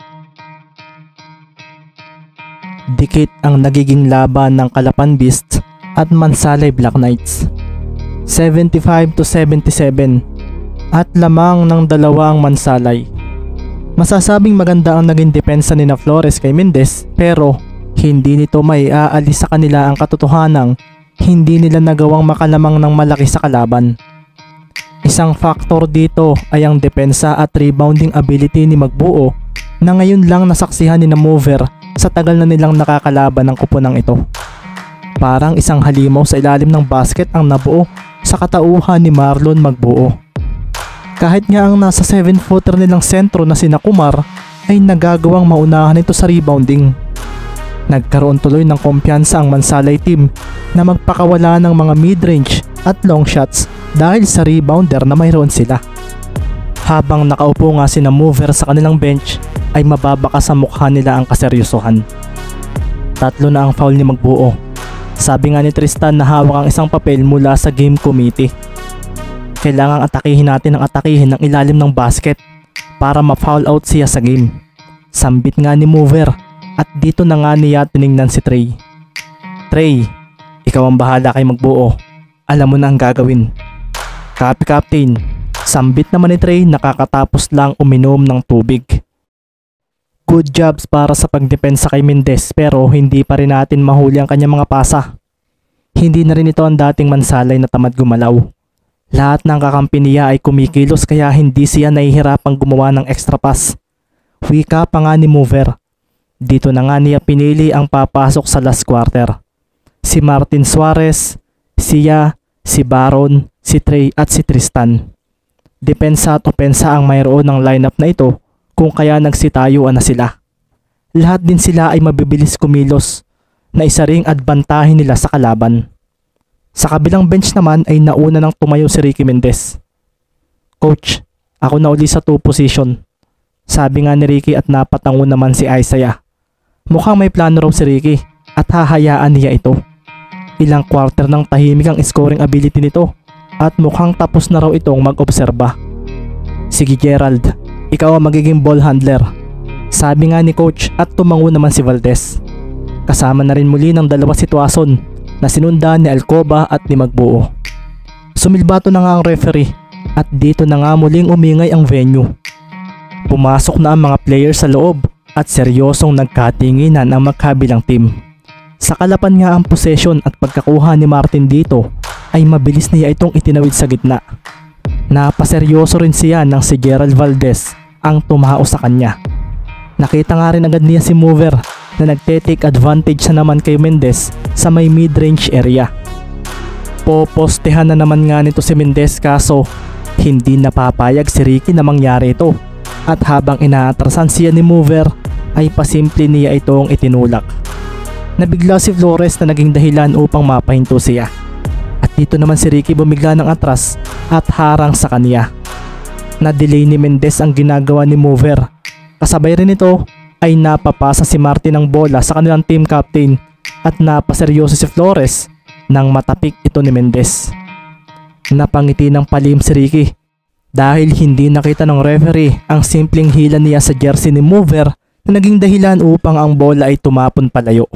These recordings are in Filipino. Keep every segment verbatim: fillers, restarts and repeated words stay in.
Dikit ang nagiging laban ng Calapan Beasts at Mansalay Black Knights. seventy-five to seventy-seven at lamang ng dalawang Mansalay. Masasabing maganda ang naging depensa ni na Flores kay Mendez, pero hindi nito may aalis sa kanila ang katotohanang hindi nila nagawang makalamang ng malaki sa kalaban. Isang factor dito ay ang depensa at rebounding ability ni Magbuo na ngayon lang nasaksihan ni na Mover sa tagal na nilang nakakalaban ng kuponang ito. Parang isang halimaw sa ilalim ng basket ang nabuo sa katauhan ni Marlon Magbuo. Kahit nga ang nasa seven footer nilang sentro na sina Kumar ay nagagawang maunahan ito sa rebounding. Nagkaroon tuloy ng kumpiyansa ang Mansalay team na magpakawala ng mga mid-range at long shots dahil sa rebounder na mayroon sila. Habang nakaupo nga sina Mover sa kanilang bench ay mababaka sa mukha nila ang kaseryosohan. Tatlo na ang foul ni Magbuo. Sabi nga ni Tristan na hawak ang isang papel mula sa game committee. Kailangang atakihin natin ang atakihin ng ilalim ng basket para ma-foul out siya sa game. Sambit nga ni Mover at dito na nga niya tiningnan si Trey. Trey, ikaw ang bahala kay Magbuo. Alam mo na ang gagawin. Copy Captain. Sambit naman ni Trey nakakatapos lang uminom ng tubig. Good jobs para sa pagdepensa kay Mendez pero hindi pa rin natin mahuli ang kanyang mga pasa. Hindi na rin ito ang dating Mansalay na tamad gumalaw. Lahat ng kakampi niya ay kumikilos kaya hindi siya nahihirapang gumawa ng extra pass. Wika pa nga ni Mover. Dito na nga niya pinili ang papasok sa last quarter. Si Martin Suarez, siya, si Baron, si Trey at si Tristan. Depensa at opensa ang mayroon ng lineup na ito kung kaya nagsitayuan na sila. Lahat din sila ay mabibilis kumilos na isa ring adbantahin nila sa kalaban. Sa kabilang bench naman ay nauna nang tumayo si Ricky Mendez. Coach, ako na uli sa two position. Sabi nga ni Ricky at napatango naman si Isaiah. Mukhang may plano raw si Ricky at hahayaan niya ito. Ilang quarter ng tahimik ang scoring ability nito at mukhang tapos na raw itong mag-obserba. Sige Gerald, ikaw ang magiging ball handler. Sabi nga ni coach at tumango naman si Valdez. Kasama na rin muli ng dalawa sitwasyon na sinundan ni Alcoba at ni Magbuo. Sumilbato na nga ang referee at dito na nga muling umingay ang venue. Pumasok na ang mga players sa loob at seryosong nagkatinginan ang magkabilang team. Sa Calapan nga ang possession at pagkakuha ni Martin dito ay mabilis niya itong itinawid sa gitna. Napaseryoso rin siya nang si Gerald Valdez ang tumao sa kanya. Nakita nga rin agad niya si Mover na nagte-take advantage na naman kay Mendez sa may mid-range area. Popostehan na naman nga nito si Mendez kaso hindi napapayag si Ricky na mangyari ito at habang inaatrasan siya ni Mover ay pasimple niya itong itinulak. Nabigla si Flores na naging dahilan upang mapahinto siya. At dito naman si Ricky bumigla ng atras at harang sa kanya. Na-delay ni Mendez ang ginagawa ni Mover. Kasabay rin ito ay napapasa si Martin ng bola sa kanilang team captain at napaseryoso si Flores nang matapik ito ni Mendez. Napangiti ng palim si Ricky dahil hindi nakita ng referee ang simpleng hila niya sa jersey ni Mover na naging dahilan upang ang bola ay tumapon palayo.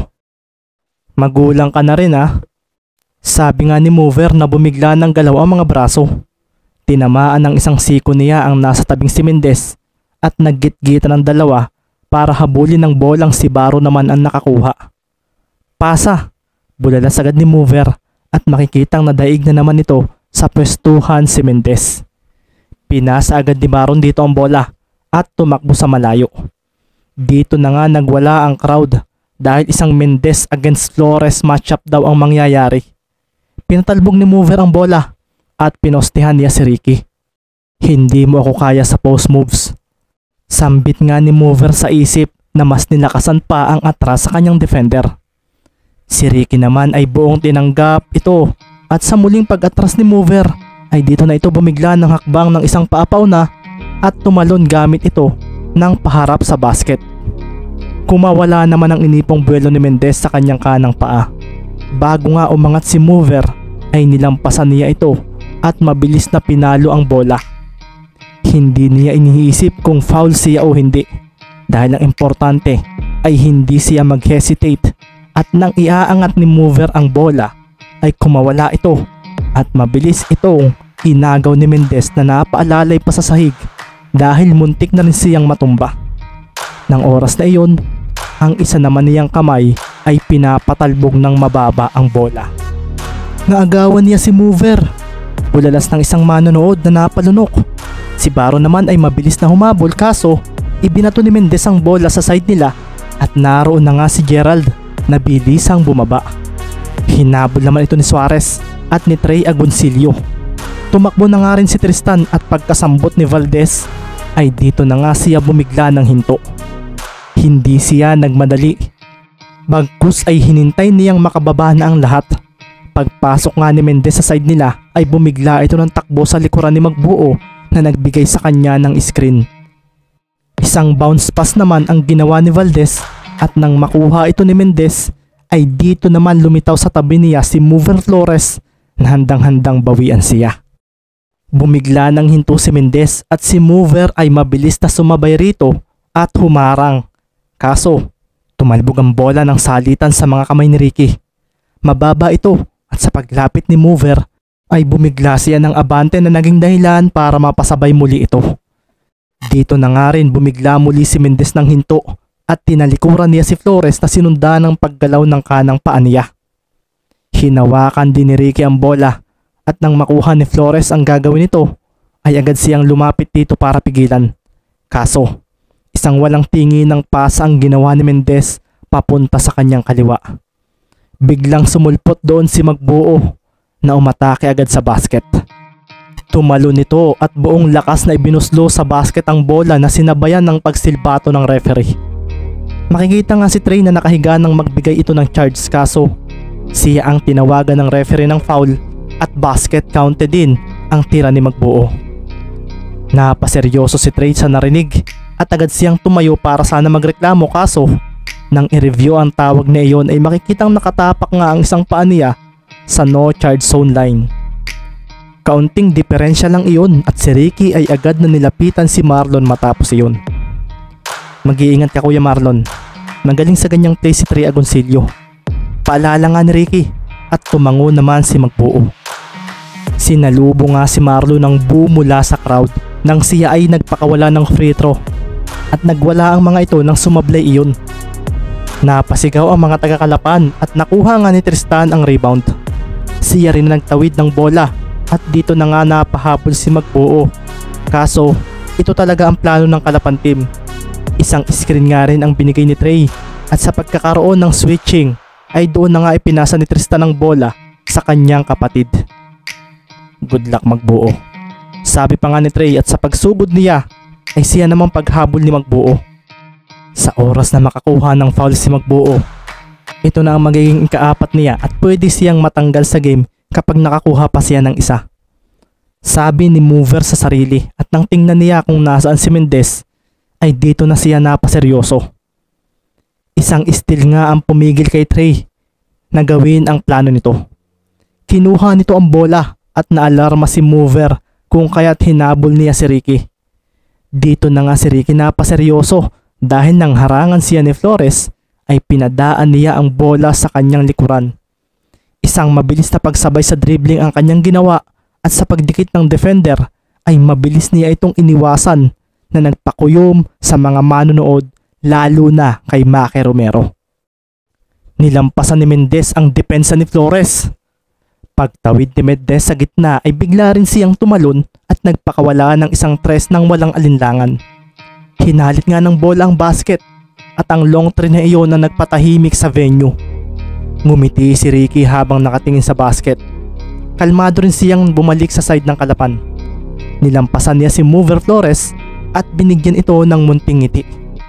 Magulang ka na rin ah. Sabi nga ni Mover na bumigla ng galaw ang mga braso. Tinamaan ng isang siko niya ang nasa tabing si Mendez at naggit-gitan ng dalawa para habulin ng bolang si Baro naman ang nakakuha. Pasa! Bulalas agad ni Mover at makikitang nadaig na naman ito sa pwestuhan si Mendez. Pinasa agad ni Baron dito ang bola at tumakbo sa malayo. Dito na nga nagwala ang crowd dahil isang Mendez against Flores matchup daw ang mangyayari. Pinatalbog ni Mover ang bola at pinostehan niya si Ricky. Hindi mo ako kaya sa post moves. Sambit nga ni Mover sa isip na mas nilakasan pa ang atras sa kanyang defender. Si Ricky naman ay buong tinanggap ito at sa muling pag-atras ni Mover ay dito na ito bumigla ng hakbang ng isang paapaw na at tumalon gamit ito ng paharap sa basket. Kumawala naman ang inipong buwelo ni Mendez sa kanyang kanang paa. Bago nga umangat si Mover ay nilampasan niya ito at mabilis na pinalo ang bola. Hindi niya iniisip kung foul siya o hindi dahil ang importante ay hindi siya mag-hesitate at nang iaangat ni Mover ang bola ay kumawala ito at mabilis itong inagaw ni Mendez na napaalalay pa sa sahig dahil muntik na rin siyang matumba. Nang oras na iyon, ang isa naman niyang kamay ay pinapatalbog ng mababa ang bola. Naagawan niya si Mover. Bulalas ng isang manonood na napalunok. Si Baro naman ay mabilis na humabol kaso ibinato ni Mendez ang bola sa side nila at naroon na nga si Gerald na bilisang bumaba. Hinabol naman ito ni Suarez at ni Trey Agoncillo. Tumakbo na nga rin si Tristan at pagkasambot ni Valdez ay dito na nga siya bumigla ng hinto. Hindi siya nagmadali. Bagkus ay hinintay niyang makababa na ang lahat. Pagpasok nga ni Mendez sa side nila ay bumigla ito ng takbo sa likuran ni Magbuo na nagbigay sa kanya ng screen. Isang bounce pass naman ang ginawa ni Valdez at nang makuha ito ni Mendez ay dito naman lumitaw sa tabi niya si Mover Flores na handang-handang bawian siya. Bumigla ng hinto si Mendez at si Mover ay mabilis na sumabay rito at humarang. Kaso, tumalbog ang bola ng salitan sa mga kamay ni Ricky. Mababa ito at sa paglapit ni Mover ay bumigla siya ng abante na naging dahilan para mapasabay muli ito. Dito na nga rin bumigla muli si Mendez ng hinto at tinalikuran niya si Flores na sinundan ng paggalaw ng kanang paa niya. Hinawakan din ni Ricky ang bola at nang makuha ni Flores ang gagawin nito ay agad siyang lumapit dito para pigilan. Kaso, isang walang tingin ng pasa ang ginawa ni Mendez papunta sa kanyang kaliwa. Biglang sumulpot doon si Magbuo na umatake agad sa basket. Tumalo nito at buong lakas na ibinuslo sa basket ang bola na sinabayan ng pagsilbato ng referee. Makikita nga si Trey na nakahiga nang magbigay ito ng charge kaso siya ang tinawagan ng referee ng foul at basket counted din ang tira ni Magbuo. Napaseryoso si Trey sa narinig at agad siyang tumayo para sana magreklamo kaso nang i-review ang tawag na iyon ay makikitang nakatapak nga ang isang paa niya sa no charge zone line. Kaunting diferensya lang iyon at si Ricky ay agad na nilapitan si Marlon matapos iyon. Mag-iingat ka Kuya Marlon, magaling sa ganyang play si Trey Agoncillo. Paalala nga ni Ricky at tumango naman si Magbuo. Sinalubo nga si Marlon ng buo mula sa crowd nang siya ay nagpakawala ng free throw at nagwala ang mga ito nang sumablay iyon. Napasigaw ang mga taga-Kalapan at nakuha nga ni Tristan ang rebound. Siya rin nagtawid ng bola at dito na nga napahabol si Magbuo. Kaso, ito talaga ang plano ng Kalapan team. Isang screen nga rin ang binigay ni Trey at sa pagkakaroon ng switching ay doon na nga ipinasa ni Tristan ang bola sa kanyang kapatid. Good luck Magbuo. Sabi pa nga ni Trey at sa pagsugod niya ay siya namang paghabol ni Magbuo. Sa oras na makakuha ng foul si Magbuo, ito na ang magiging ikaapat niya at pwede siyang matanggal sa game kapag nakakuha pa siya ng isa. Sabi ni Mover sa sarili at nang tingnan niya kung nasaan si Mendez ay dito na siya napaseryoso. Isang steal nga ang pumigil kay Trey na gawin ang plano nito. Kinuha nito ang bola at naalarma si Mover kung kaya't hinabol niya si Ricky. Dito na nga si Ricky napaseryoso dahil nang harangan siya ni Flores ay pinadaan niya ang bola sa kanyang likuran. Isang mabilis na pagsabay sa dribbling ang kanyang ginawa at sa pagdikit ng defender ay mabilis niya itong iniwasan na nagpakuyom sa mga manonood lalo na kay Maki Romero. Nilampasan ni Mendez ang depensa ni Flores. Pagtawid ni Mendez sa gitna ay bigla rin siyang tumalon at nagpakawala ng isang tres ng walang alinlangan. Hinalit nga ng bola ang basket at ang long three na iyon na nagpatahimik sa venue. Ngumiti si Ricky habang nakatingin sa basket. Kalmado rin siyang bumalik sa side ng Kalapan. Nilampasan niya si Mover Flores at binigyan ito ng munting ngiti.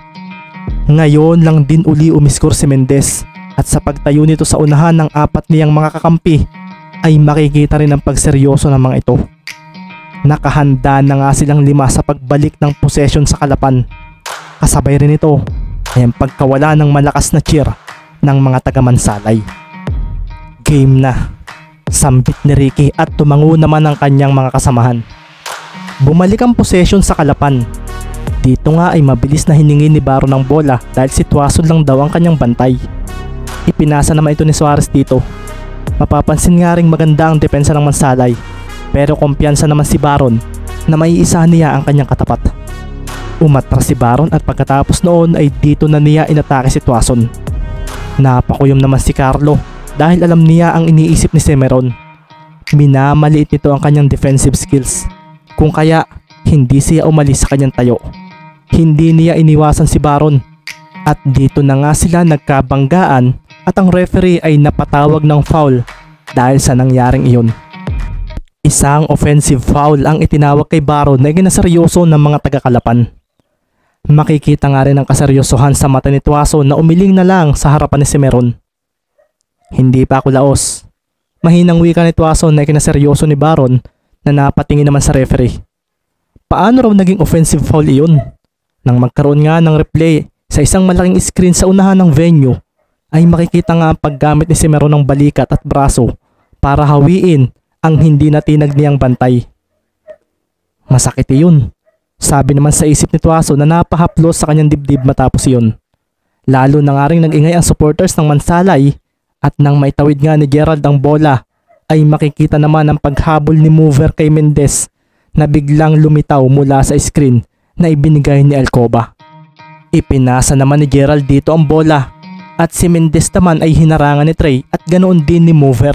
Ngayon lang din uli umiskor si Mendez at sa pagtayo nito sa unahan ng apat niyang mga kakampi ay makikita rin ang pagseryoso ng mga ito. Nakahanda na nga silang lima sa pagbalik ng possession sa Kalapan. Kasabay rin ito ay ang pagkawala ng malakas na cheer ng mga taga-Mansalay. Game na. Sambit ni Ricky at tumango naman ang kanyang mga kasamahan. Bumalik ang possession sa Kalapan. Dito nga ay mabilis na hiningi ni Baron ng bola dahil si Tuason lang daw ang kanyang bantay. Ipinasa naman ito ni Suarez dito. Mapapansin nga ring maganda ang depensa ng Mansalay, pero kumpiyansa naman si Baron na maiisahan niya ang kanyang katapat. Umatras si Baron at pagkatapos noon ay dito na niya inatake si Tuason. Napakuyom naman si Carlo dahil alam niya ang iniisip ni Cimarron. Minamaliit nito ang kanyang defensive skills, kung kaya hindi siya umalis sa kanyang tayo. Hindi niya iniwasan si Baron at dito na nga sila nagkabanggaan at ang referee ay napatawag ng foul dahil sa nangyaring iyon. Isang offensive foul ang itinawag kay Baron na ginaseryoso ng mga taga-Kalapan. Makikita nga rin ang kaseryosohan sa mata ni Tuason na umiling na lang sa harapan ni Cimarron. Hindi pa ako laos. Mahinang wika ni Tuason na ikinaseryoso ni Baron na napatingin naman sa referee. Paano raw naging offensive foul iyon? Nang magkaroon nga ng replay sa isang malaking screen sa unahan ng venue, ay makikita nga ang paggamit ni Cimarron ng balikat at braso para hawiin ang hindi natinag niyang bantay. Masakit iyon. Sabi naman sa isip ni Tuason na napahaplos sa kanyang dibdib matapos iyon. Lalo na nga rin nag-ingay ang supporters ng Mansalay at nang maitawid nga ni Gerald ang bola ay makikita naman ang paghabol ni Mover kay Mendez na biglang lumitaw mula sa screen na ibinigay ni Alcoba. Ipinasa naman ni Gerald dito ang bola at si Mendez naman ay hinarangan ni Trey at ganoon din ni Mover.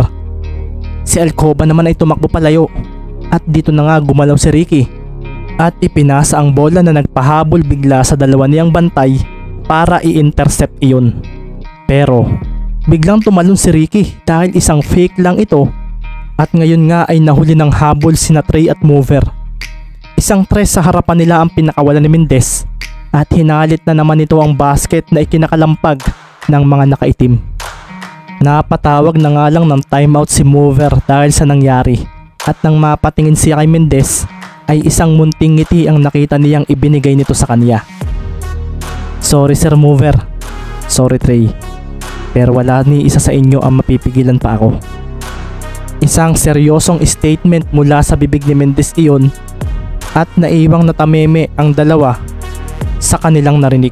Si Alcoba naman ay tumakbo palayo at dito na nga gumalaw si Ricky at ipinasa ang bola na nagpahabol bigla sa dalawa niyang bantay para i-intercept iyon. Pero biglang tumalon si Ricky dahil isang fake lang ito at ngayon nga ay nahuli ng habol sina Trey at Mover. Isang tres sa harapan nila ang pinakawalan ni Mendez at hinalit na naman ito ang basket na ikinakalampag ng mga nakaitim. Napatawag na nga lang ng timeout si Mover dahil sa nangyari at nang mapatingin siya kay Mendez ay isang munting ngiti ang nakita niyang ibinigay nito sa kanya. Sorry Sir Mover, sorry Trey, pero wala ni isa sa inyo ang mapipigilan pa ako. Isang seryosong statement mula sa bibig ni Mendez iyon at naiwang natameme ang dalawa sa kanilang narinig.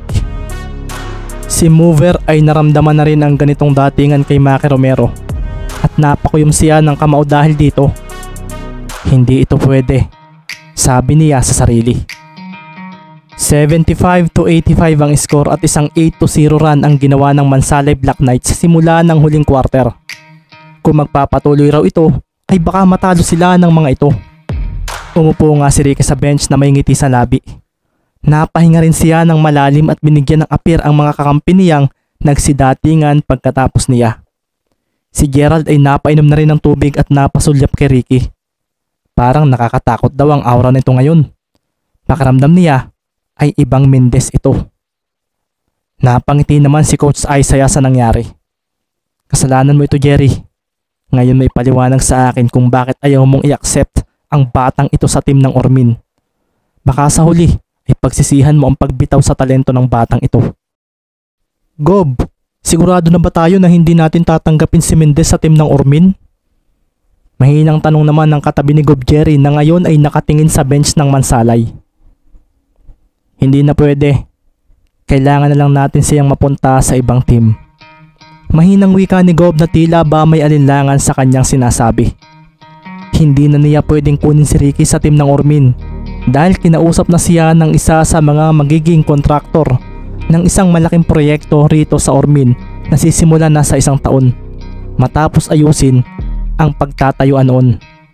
Si Mover ay naramdaman na rin ang ganitong datingan kay Maki Romero at napakuyom siya ng kamao dahil dito. Hindi ito pwede, sabi niya sa sarili. seventy-five to eighty-five ang score at isang eight to zero run ang ginawa ng Mansalay Black Knights simula ng huling quarter. Kung magpapatuloy raw ito ay baka matalo sila ng mga ito. Umupo nga si Ricky sa bench na may ngiti sa labi. Napahinga rin siya ng malalim at binigyan ng apir ang mga kakampi niyang nagsidatingan pagkatapos niya. Si Gerald ay napainom na rin ng tubig at napasulyap kay Ricky. Parang nakakatakot daw ang aura nito ngayon. Pakiramdam niya ay ibang Mendez ito. Napangiti naman si Coach Isaiah sa nangyari. Kasalanan mo ito, Jerry. Ngayon may paliwanag sa akin kung bakit ayaw mong i-accept ang batang ito sa team ng Ormin. Baka sa huli ay pagsisihan mo ang pagbitaw sa talento ng batang ito. Gob, sigurado na ba tayo na hindi natin tatanggapin si Mendez sa team ng Ormin? Mahinang tanong naman ng katabi ni Gob Jerry na ngayon ay nakatingin sa bench ng Mansalay. Hindi na pwede. Kailangan na lang natin siyang mapunta sa ibang team. Mahinang wika ni Gob na tila ba may alinlangan sa kanyang sinasabi. Hindi na niya pwedeng kunin si Ricky sa team ng Ormin dahil kinausap na siya ng isa sa mga magiging kontraktor ng isang malaking proyekto rito sa Ormin na sisimula na sa isang taon matapos ayusin ang pagtatayuan noon.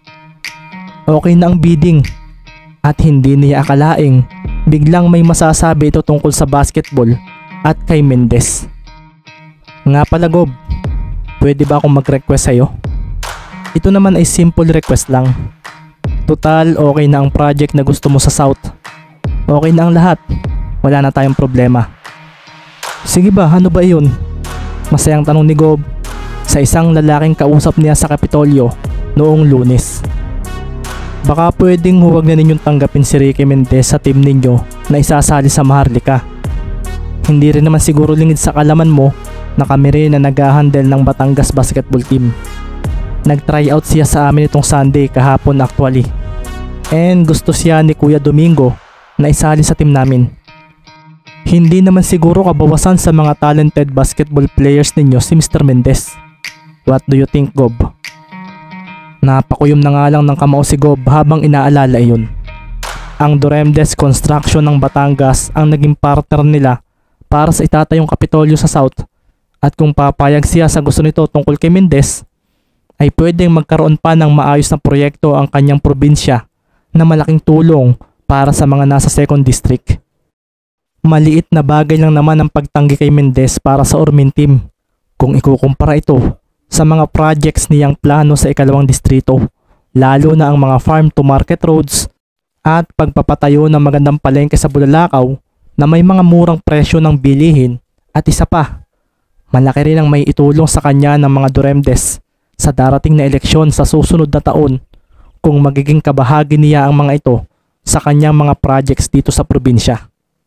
Okay na ang bidding at hindi niya akalaing biglang may masasabi ito tungkol sa basketball at kay Mendez. Nga pala Gob, pwede ba akong mag-request sa'yo? Ito naman ay simple request lang. Total okay na ang project na gusto mo sa South. Okay na ang lahat. Wala na tayong problema. Sige ba, ano ba yun? Masayang tanong ni Gob sa isang lalaking kausap niya sa Kapitolyo noong Lunes. Baka pwedeng huwag na ninyong tanggapin si Ricky Mendez sa team ninyo na isasali sa Maharlika. Hindi rin naman siguro lingid sa kalaman mo na kami rin na nag-handle ng Batangas basketball team. Nag-tryout siya sa amin itong Sunday kahapon actually. And gusto siya ni Kuya Domingo na isali sa team namin. Hindi naman siguro kabawasan sa mga talented basketball players ninyo si Mister Mendez. What do you think, Gob? Napakuyom na nga lang ng kamao si Gob habang inaalala iyon. Ang Duremdes Construction ng Batangas ang naging partner nila para sa itatayong Kapitolyo sa South, at kung papayag siya sa gusto nito tungkol kay Mendez, ay pwedeng magkaroon pa ng maayos na proyekto ang kanyang probinsya na malaking tulong para sa mga nasa second district. Maliit na bagay lang naman ang pagtanggi kay Mendez para sa Ormin team kung ikukumpara ito sa mga projects niyang plano sa ikalawang distrito, lalo na ang mga farm to market roads at pagpapatayo ng magandang palengke sa Bulalakaw na may mga murang presyo ng bilihin, at isa pa, malaki rin ang may itulong sa kanya ng mga Duremdes sa darating na eleksyon sa susunod na taon kung magiging kabahagi niya ang mga ito sa kanyang mga projects dito sa probinsya.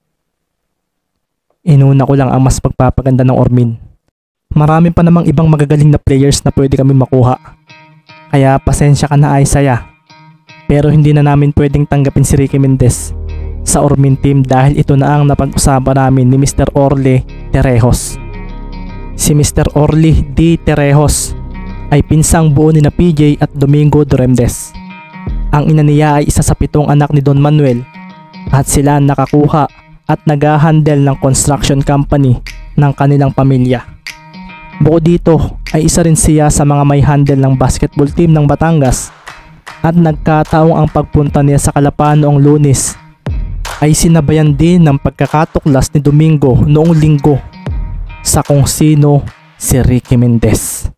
Inuna ko lang ang mas magpapaganda ng Ormin. Marami pa namang ibang magagaling na players na pwede kami makuha. Kaya pasensya ka na, Isaiah. Pero hindi na namin pwedeng tanggapin si Ricky Mendez sa Ormin team dahil ito na ang napag-usapan namin ni Mister Orly Terejos. Si Mister Orly D. Terejos ay pinsang buo ni na P J at Domingo Duremdes. Ang ina niya ay isa sa pitong anak ni Don Manuel at sila nakakuha at nag-handle ng construction company ng kanilang pamilya. Bukod dito ay isa rin siya sa mga may handle ng basketball team ng Batangas, at nagkataong ang pagpunta niya sa Calapan noong Lunes ay sinabayan din ng pagkakatuklas ni Domingo noong Linggo sa kung sino si Ricky Mendez.